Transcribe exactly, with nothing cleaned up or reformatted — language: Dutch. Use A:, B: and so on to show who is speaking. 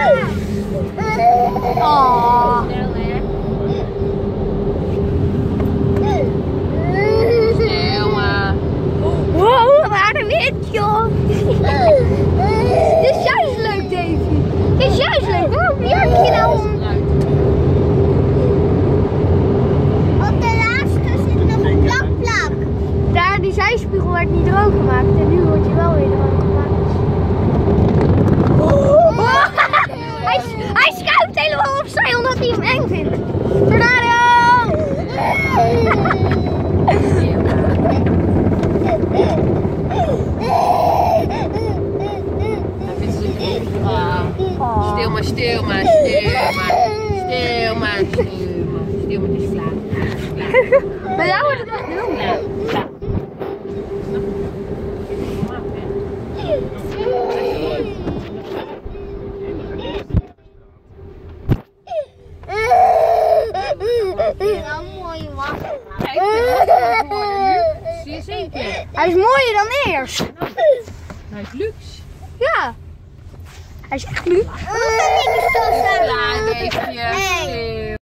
A: Oh.
B: Stil maar.
A: Wow, wat aardig wit, joh. Dit is juist leuk, Davy. Dit is juist leuk. Waarom jurk je nou om?
C: Op de laatste zit nog een plak plak.
A: Daar, die zijspiegel werd niet droog gemaakt en nu wordt hij wel weer droog gemaakt. Oh. Hij, hij schuift helemaal opzij omdat hij hem eng vindt. Tornado!
B: Stil maar, stil maar, stil maar. Stil maar, stil maar. Stil maar, het is klaar.
A: Maar jou wordt het echt heel
B: Ja. Ja.
C: Een mooie wacht.
B: Kijk, het nu. Zie je zeker?
A: Hij is mooier dan eerst.
B: Hij is luxe.
A: Ja. Hij is echt luxe.
C: Hoe kan ik zo staan?
B: Klaar, Daveje.
C: Nee.
B: Stil.